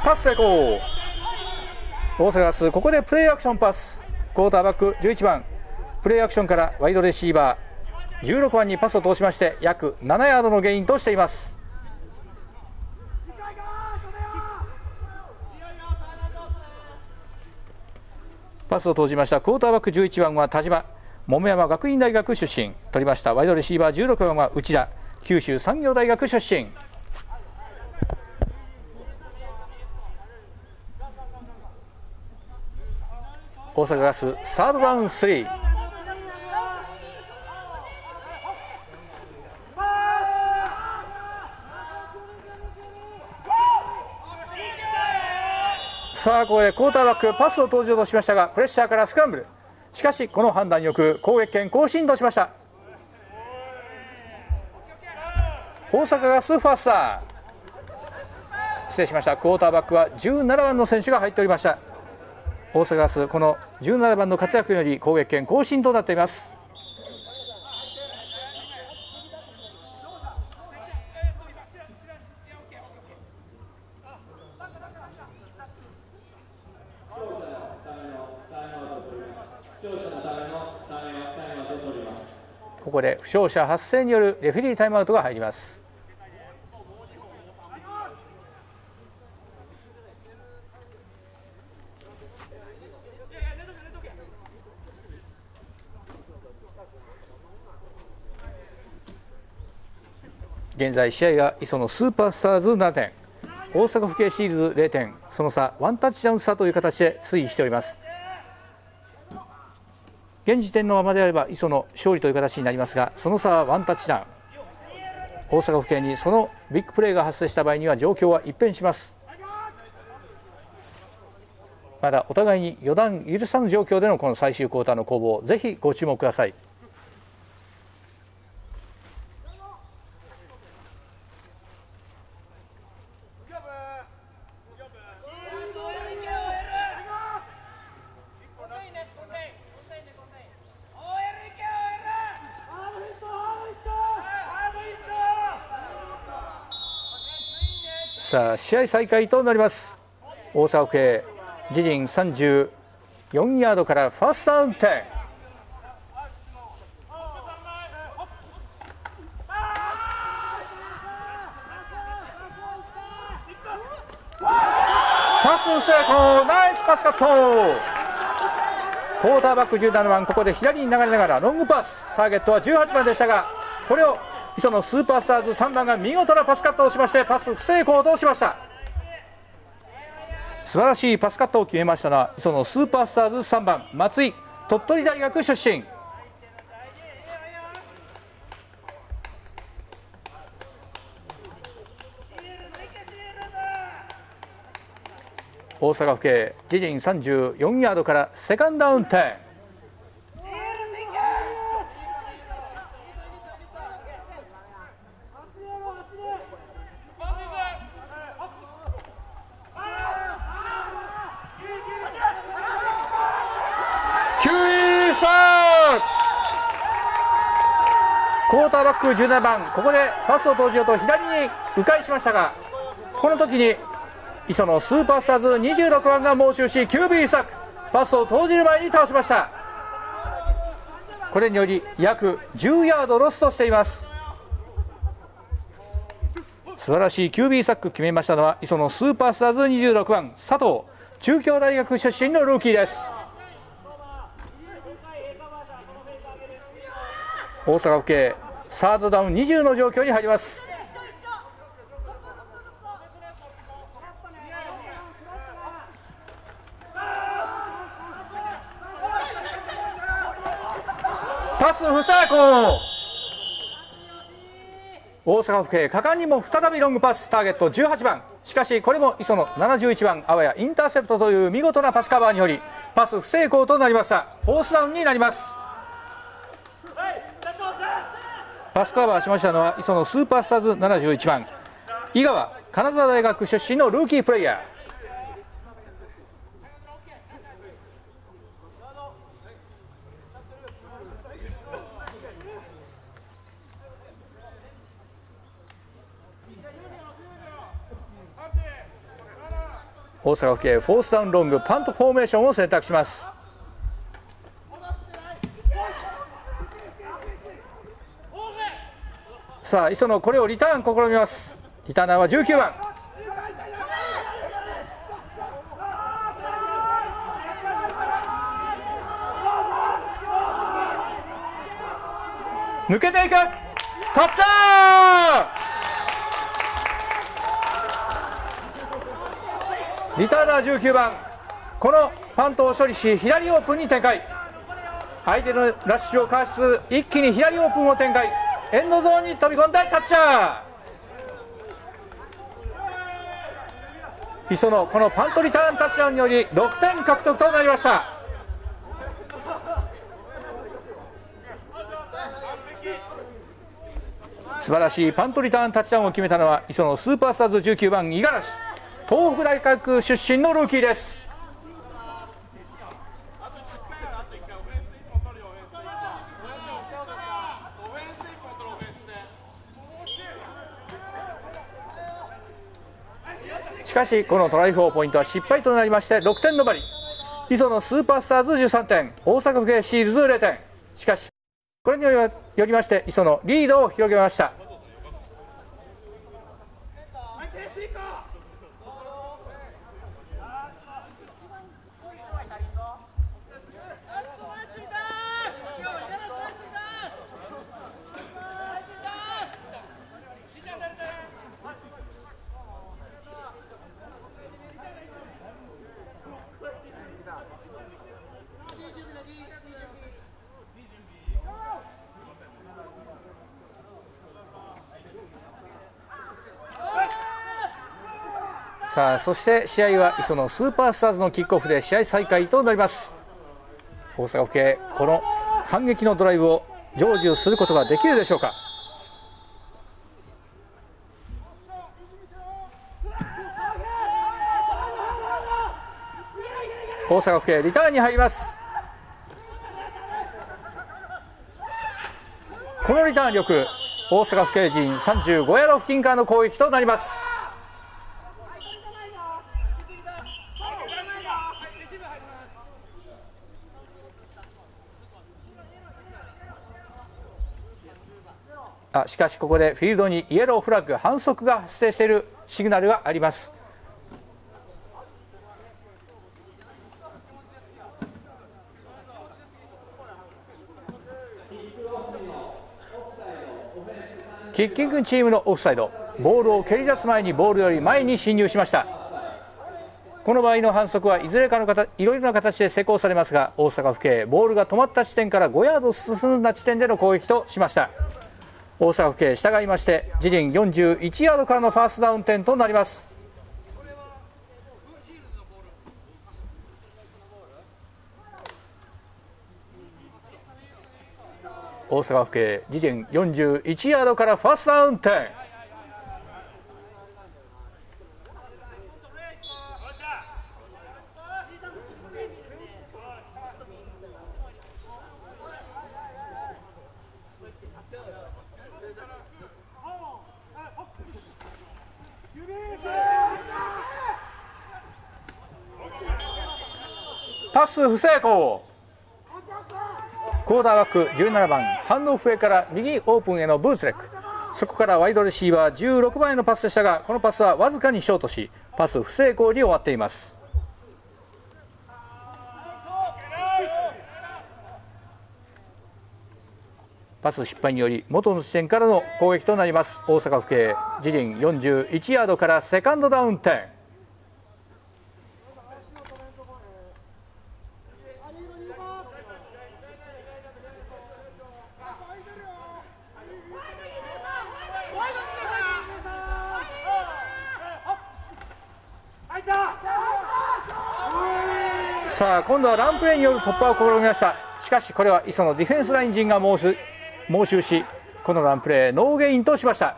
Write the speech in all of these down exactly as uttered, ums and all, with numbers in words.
パス成功。大阪ガス、ここでプレーアクションパス。クォーターバックじゅういちばん、プレーアクションからワイドレシーバーじゅうろくばんにパスを通しまして、約ななヤードのゲインとしています。パスを投じましたクォーターバックじゅういちばんは田島、桃山学院大学出身。取りましたワイドレシーバーじゅうろくばんは内田、九州産業大学出身。大阪ガス、サードダウンスリー。さあここでクォーターバックパスを投じようとしましたが、プレッシャーからスクランブル。しかしこの判断よく攻撃権更新としました。大阪ガスファースター、失礼しました。クォーターバックはじゅうななばんの選手が入っておりました。大阪ガス、このじゅうななばんの活躍より攻撃権更新となっています。ここで負傷者発生によるレフェリータイムアウトが入ります。現在試合は磯のスーパースターズななてん、大阪府警シールズぜろてん、その差ワンタッチダウン差という形で推移しております。現時点のままであれば磯の勝利という形になりますが、その差はワンタッチダウン。大阪府警にそのビッグプレーが発生した場合には状況は一変します。まだお互いに予断許さぬ状況でのこの最終クォーターの攻防、ぜひご注目ください。さあ試合再開となります。大阪府警自陣さんじゅうよんヤードからファーストダウンじゅう。パス成功、ナイスパスカット。クォーターバックじゅうななばん、ここで左に流れながらロングパス、ターゲットはじゅうはちばんでしたが、これを磯のスーパースターズさんばんが見事なパスカットをしまして、パス不成功としました。素晴らしいパスカットを決めましたのは磯のスーパースターズさんばん松井、鳥取大学出身。大阪府警自陣さんじゅうよんヤードからセカンドダウンじゅう。キューサークォーターバックじゅうななばん、ここでパスを投じようと左に迂回しましたが、この時に磯のスーパースターズにじゅうろくばんが猛襲し キュービー サック、パスを投じる前に倒しました。これにより約じゅうヤードロスとしています。素晴らしい キュービー サック決めましたのは磯のスーパースターズにじゅうろくばん佐藤、中京大学出身のルーキーです。大阪府警サードダウンにじゅうの状況に入ります。パス不成功。大阪府警果敢にも再びロングパス、ターゲットじゅうはちばん、しかしこれも磯のななじゅういちばんあわやインターセプトという見事なパスカバーによりパス不成功となりました。フォースダウンになります。パスカバーしましたのは磯のスーパースターズななじゅういちばん井川、金沢大学出身のルーキープレイヤー。 大阪府警フォースダウンロングパントフォーメーションを選択します。さあ磯野これをリターン試みます。リターナーはじゅうきゅうばん。抜けていくタッチダウン。リターナーじゅうきゅうばん、このパントを処理し左オープンに展開。相手のラッシュをかわしつつ一気に左オープンを展開。エンドゾーンに飛び込んでタッチダウン。磯野このパントリターンタッチダウンによりろくてん獲得となりました。素晴らしいパントリターンタッチダウンを決めたのは磯野スーパースターズじゅうきゅうばん五十嵐、東北大学出身のルーキーです。しかしこのトライフォーポイントは失敗となりましてろくてん止まり。磯野スーパースターズじゅうさんてん、大阪府警シールズゼロてん。しかしこれによりまして磯野リードを広げました。さあそして試合は磯野スーパースターズのキックオフで試合再開となります。大阪府警この反撃のドライブを成就することができるでしょうか。大阪府警リターンに入ります。このリターン力、大阪府警陣さんじゅうごヤード付近からの攻撃となります。あしかしここでフィールドにイエローフラッグ、反則が発生しているシグナルがあります。キッキングチームのオフサイド、ボールを蹴り出す前にボールより前に進入しました。この場合の反則はいずれかの形いろいろな形で施行されますが、大阪府警ボールが止まった地点からごヤード進んだ地点での攻撃としました。大阪府警従いまして自陣よんじゅういちヤードからのファーストダウン点となります。大阪府警自陣よんじゅういちヤードからファーストダウン点。パス不成功。クォーターバックじゅうななばんハンドオフへから右オープンへのブーツレック、そこからワイドレシーバーじゅうろくばんへのパスでしたが、このパスはわずかにショートしパス不成功に終わっています。パス失敗により元の地点からの攻撃となります。大阪府警自陣よんじゅういちヤードからセカンドダウン点。さあ今度はランプレーによる突破を試みました。しかしこれは磯のディフェンスライン陣が猛襲猛襲し、このランプレーノーゲインとしました。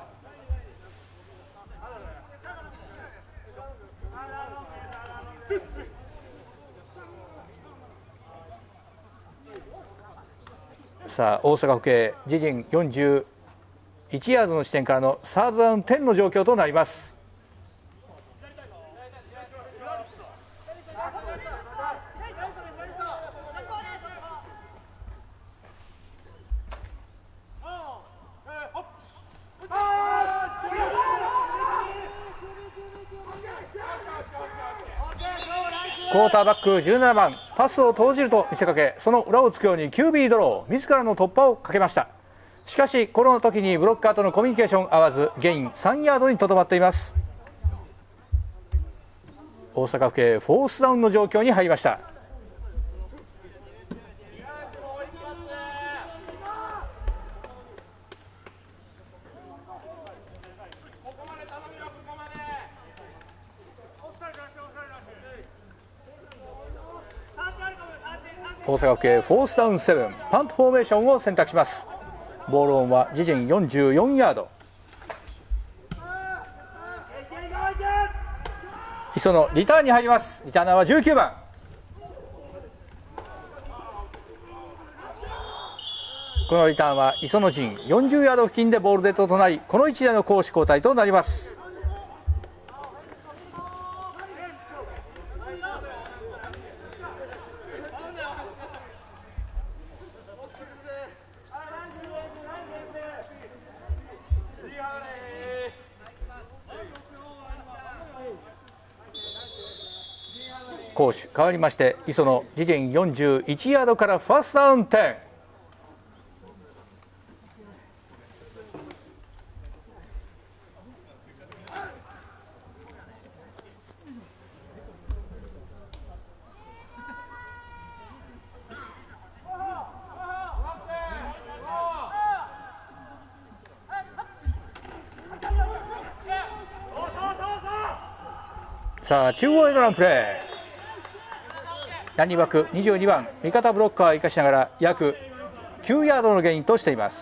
さあ大阪府警自陣よんじゅういちヤードの地点からのサードダウン点の状況となります。 クォーターバックじゅうななばん、パスを投じると見せかけ、その裏をつくように キュービー ドロー、自らの突破をかけました。しかしこの時にブロッカーとのコミュニケーション合わず、ゲインさんヤードにとどまっています。大阪府警フォースダウンの状況に入りました。大阪府警フォースダウンセブン、パントフォーメーションを選択します。ボールオンは自陣よんじゅうよんヤード。磯のリターンに入ります。リターナーはじゅうきゅうばん。このリターンは磯の陣よんじゅうヤード付近でボールデッドとなり、この位置での攻守交代となります。攻守変わりまして、磯の自陣よんじゅういちヤードからファーストダウン点。さあ中央へのランプレー。ランニングバックにじゅうにばん、味方ブロッカーを生かしながら約きゅうヤードのゲインとしています。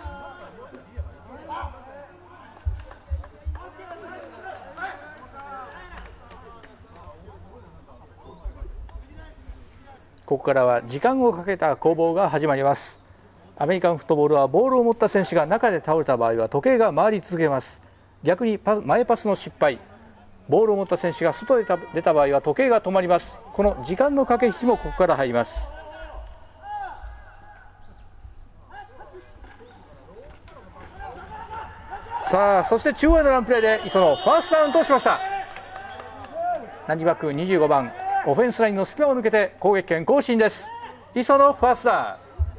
ここからは時間をかけた攻防が始まります。アメリカンフットボールはボールを持った選手が中で倒れた場合は時計が回り続けます。逆にパ前パスの失敗、ボールを持った選手が外で出た場合は時計が止まります。この時間の駆け引きもここから入ります。さあそして中央へのランプレーで磯野ファーストダウンとしました。ランニングバックにじゅうごばん、オフェンスラインのスペアを抜けて攻撃権更新です。磯野ファーストダウン。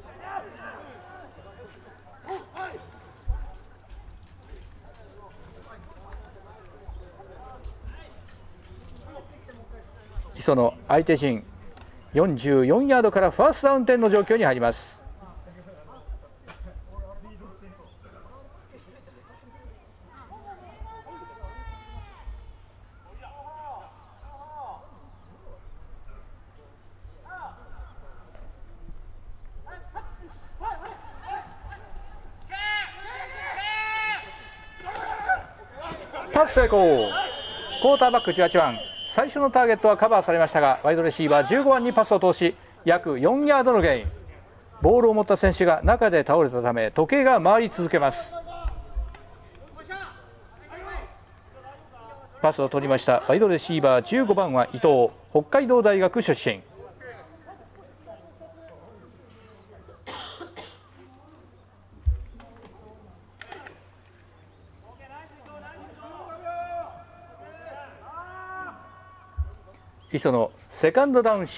磯の相手陣よんじゅうよんヤードからファーストダウン点の状況に入ります。パス成功。クォーターバックじゅうはちばん、最初のターゲットはカバーされましたが、ワイドレシーバーじゅうごばんにパスを通し約よんヤードのゲイン。ボールを持った選手が中で倒れたため時計が回り続けます。パスを取りましたワイドレシーバーじゅうごばんは伊藤、北海道大学出身。磯のセカンドダウンろく。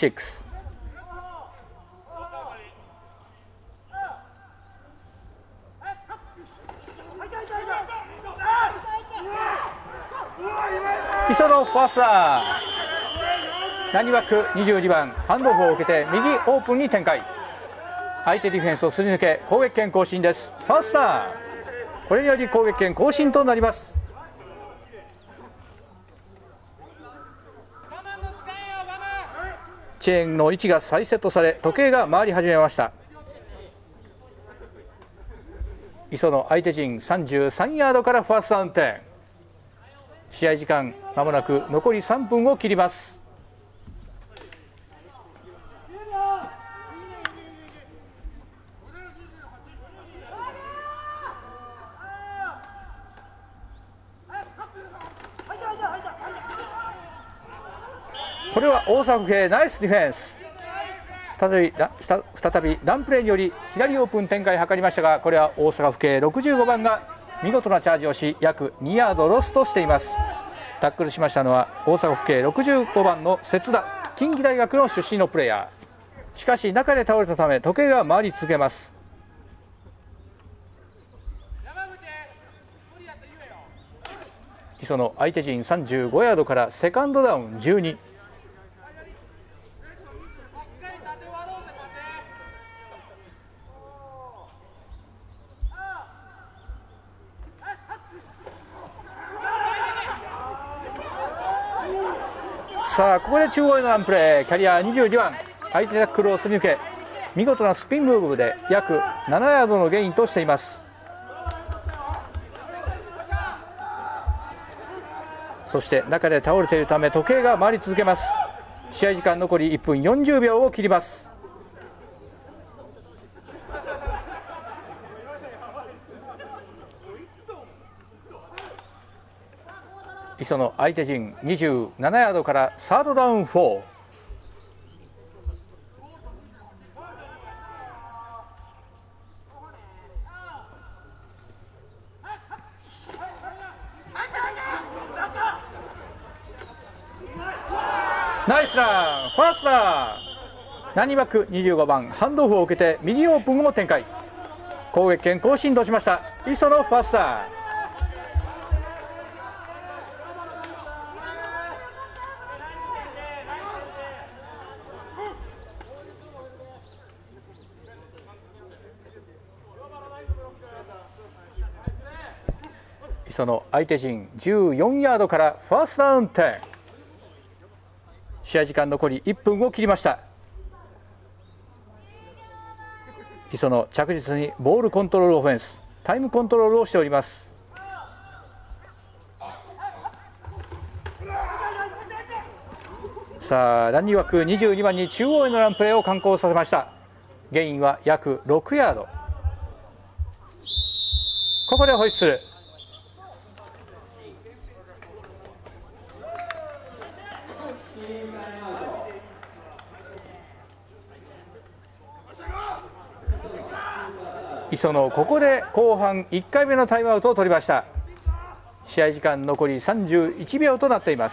磯のファーストダウン。ランニングバックにじゅうにばん、ハンドオフを受けて右オープンに展開。相手ディフェンスをすり抜け攻撃権更新です。ファーストダウン。これにより攻撃権更新となります。チェーンの位置が再セットされ時計が回り始めました。磯の相手陣さんじゅうさんヤードからファーストダウン点。試合時間まもなく残りさんぷんを切ります。これは大阪府警ナイスディフェンス。再び再びランプレーにより左オープン展開を図りましたが、これは大阪府警ろくじゅうごばんが見事なチャージをし約にヤードロストしています。タックルしましたのは大阪府警ろくじゅうごばんの節田近畿大学の出身のプレーヤー。しかし中で倒れたため時計が回り続けます。磯の相手陣さんじゅうごヤードからセカンドダウンじゅうに。さあここで中央へのランプレー、キャリアにじゅうにばん、相手タックルをすり抜け見事なスピンムーブで約ななヤードのゲインとしています。そして中で倒れているため時計が回り続けます。試合時間残りいっぷんよんじゅうびょうを切ります。磯の相手陣にじゅうななヤードからサードダウンよん。ナイスラン、ファーストダウン。ランニングバックにじゅうごばん、ハンドオフを受けて右オープンを展開。攻撃権更新としました磯のファーストダウン。磯の相手陣じゅうよんヤードからファーストダウンじゅう。試合時間残りいっぷんを切りました。磯野着実にボールコントロールオフェンス、タイムコントロールをしております。さあランニング枠にじゅうにばんに中央へのランプレーを敢行させました。ゲインは約ろくヤード。ここでホイッスル。磯野ここで後半いっかいめのタイムアウトを取りました。試合時間残りさんじゅういちびょうとなっています。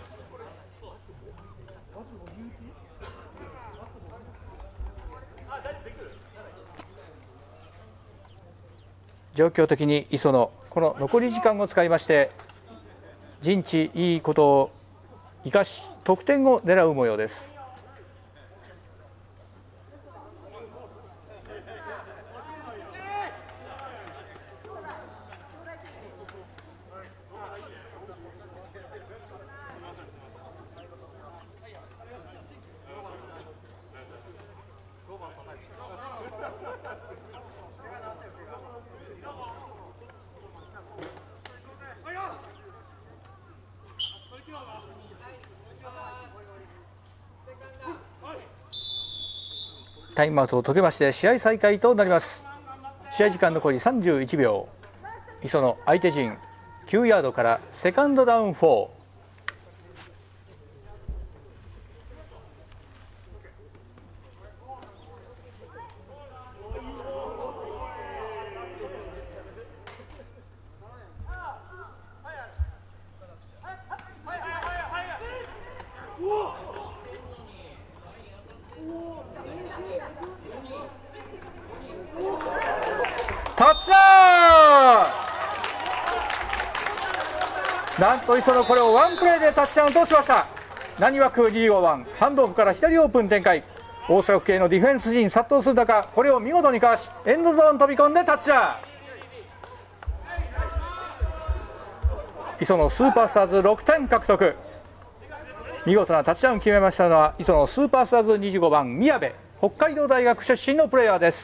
状況的に磯野この残り時間を使いまして陣地いいことを生かし得点を狙う模様です。タイムアウトを解けまして試合再開となります。試合時間残りさんじゅういちびょう。磯野相手陣きゅうヤードからセカンドダウンよん。タッチダウン。なんと磯野これをワンプレーでタッチダウンとしました。ランニング枠にじゅうごばん、ハンドオフから左オープン展開。大阪府警のディフェンス陣殺到する中これを見事にかわしエンドゾーン飛び込んでタッチダウン。磯野スーパースターズろくてん獲得。見事なタッチダウンを決めましたのは磯野スーパースターズにじゅうごばん宮部、北海道大学出身のプレーヤーです。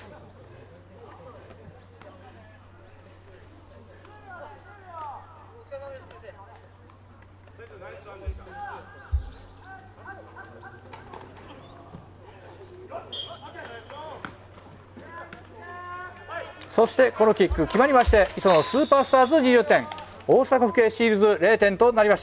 そしてこのキック決まりまして磯野スーパースターズにじゅってん、大阪府警シールズれいてんとなりました。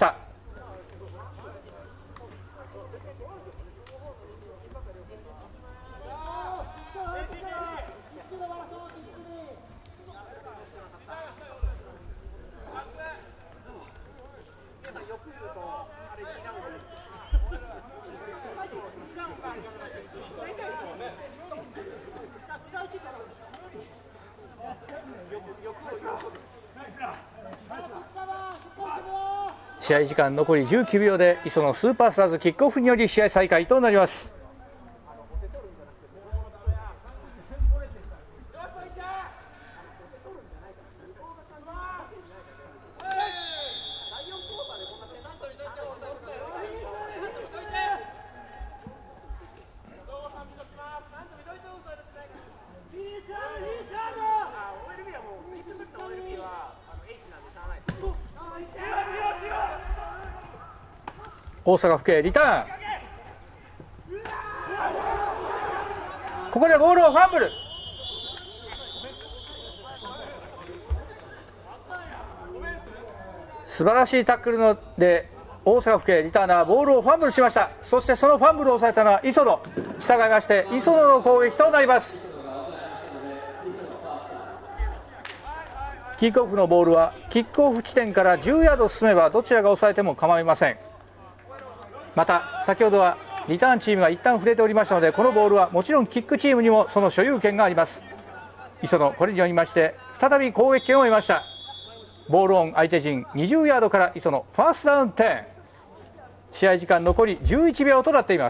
試合時間残りじゅうきゅうびょうで磯野スーパースターズキックオフにより試合再開となります。大阪府警リターン、ここでボールをファンブル。素晴らしいタックルので大阪府警リターナーボールをファンブルしました。そしてそのファンブルを抑えたのは磯野、従いまして磯野の攻撃となります。キックオフのボールはキックオフ地点からじゅうヤード進めばどちらが抑えても構いません。また先ほどはリターンチームが一旦触れておりましたので、このボールはもちろんキックチームにもその所有権があります。磯野、これによりまして再び攻撃権を得ました。ボールオン相手陣にじゅうヤードから磯野ファーストダウンじゅう。試合時間残りじゅういちびょうとなっています。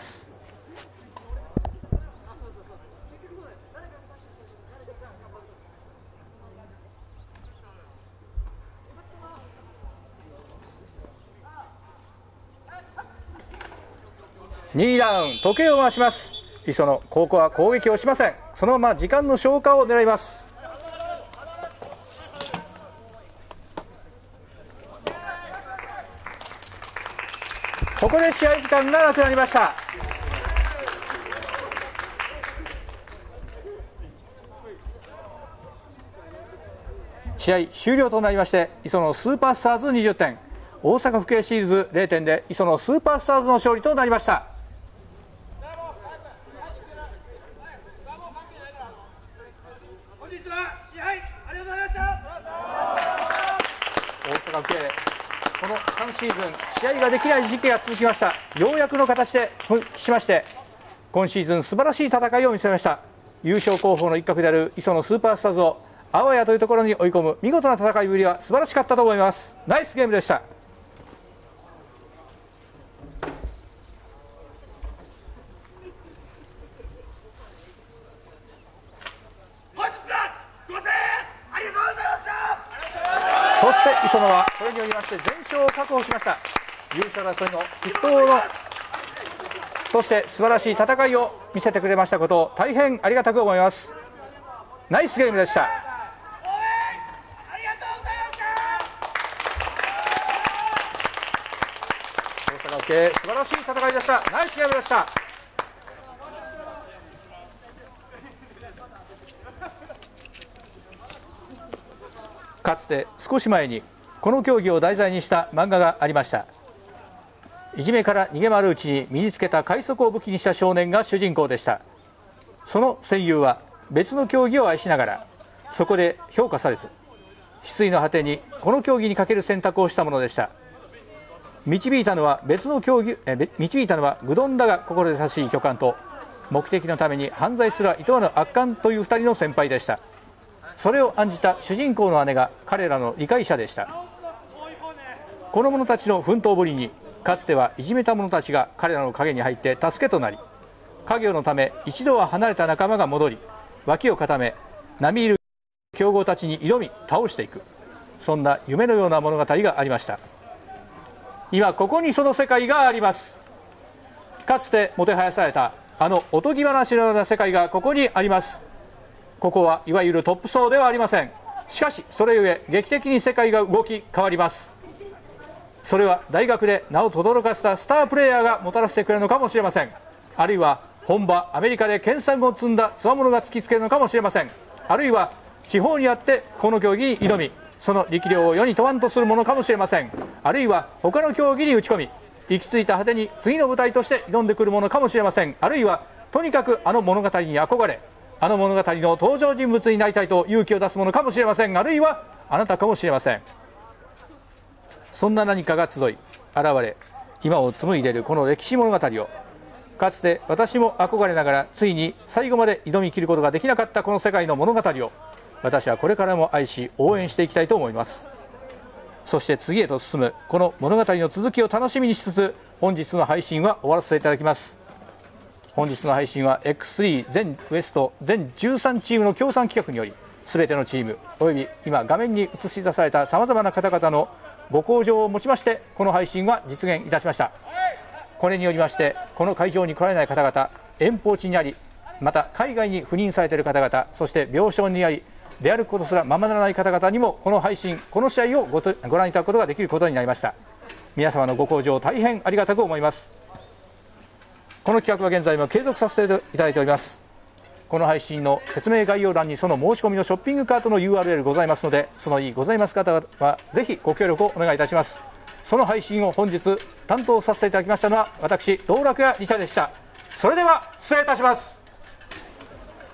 にラウンド時計を回します。磯野、ここは攻撃をしません。そのまま時間の消化を狙います。ここで試合時間がなくなりました。試合終了となりまして、磯野スーパースターズにじゅってん、大阪府警シールズゼロてんで磯野スーパースターズの勝利となりました。 本日は試合ありがとうございました。 大阪府警、このさんシーズン試合ができない時期が続きました。ようやくの形で復帰しまして、今シーズン素晴らしい戦いを見せました。優勝候補の一角である磯野スーパースターズをあわやというところに追い込む見事な戦いぶりは素晴らしかったと思います。ナイスゲームでした。そして磯野はこれによりまして全勝を確保しました。優勝争いの筆頭のとして素晴らしい戦いを見せてくれましたことを大変ありがたく思います。ナイスゲームでした。大阪府警、素晴らしい戦いでした。ナイスゲームでした。かつて少し前にこの競技を題材にした漫画がありました。いじめから逃げ回るうちに身につけた快速を武器にした少年が主人公でした。その戦友は別の競技を愛しながらそこで評価されず、失意の果てにこの競技にかける選択をしたものでした。導いたのは別の競技え導いたのは愚鈍だが心優しい巨漢と目的のために犯罪すら厭わぬ悪漢というふたりの先輩でした。それを案じた主人公の姉が彼らの理解者でした。この者たちの奮闘ぶりにかつてはいじめた者たちが彼らの陰に入って助けとなり、家業のため一度は離れた仲間が戻り、脇を固め並みいる強豪たちに挑み倒していく、そんな夢のような物語がありました。今ここにその世界があります。かつてもてはやされたあのおとぎ話のような世界がここにあります。ここはいわゆるトップ層ではありません。しかしそれゆえ劇的に世界が動き変わります。それは大学で名を轟かせたスタープレーヤーがもたらしてくれるのかもしれません。あるいは本場アメリカで研鑽を積んだつわものが突きつけるのかもしれません。あるいは地方にあってこの競技に挑み、その力量を世に問わんとするものかもしれません。あるいは他の競技に打ち込み、行き着いた果てに次の舞台として挑んでくるものかもしれません。あるいはとにかくあの物語に憧れ、あの物語の登場人物になりたいと勇気を出すものかもしれません。あるいはあなたかもしれません。そんな何かが集い現れ、今を紡いでいるこの歴史物語を、かつて私も憧れながらついに最後まで挑み切ることができなかったこの世界の物語を、私はこれからも愛し応援していきたいと思います。 そして次へと進むこの物語の続きを楽しみにしつつ、本日の配信は終わらせていただきます。本日の配信は エックススリー 全ウエスト全じゅうさんチームの協賛企画により、全てのチームおよび今画面に映し出されたさまざまな方々のご好情をもちまして、この配信は実現いたしました。これによりまして、この会場に来られない方々、遠方地にあり、また海外に赴任されている方々、そして病床にあり出歩くことすらままならない方々にも、この配信、この試合を ご, とご覧いただくことができることになりました。皆様のご好情、大変ありがたく思います。この企画は現在も継続させていただいております。この配信の説明概要欄にその申し込みのショッピングカートの ユーアールエル ございますので、その意ございます方はぜひご協力をお願いいたします。その配信を本日担当させていただきましたのは私、道楽屋リチャでした。それでは失礼いたします。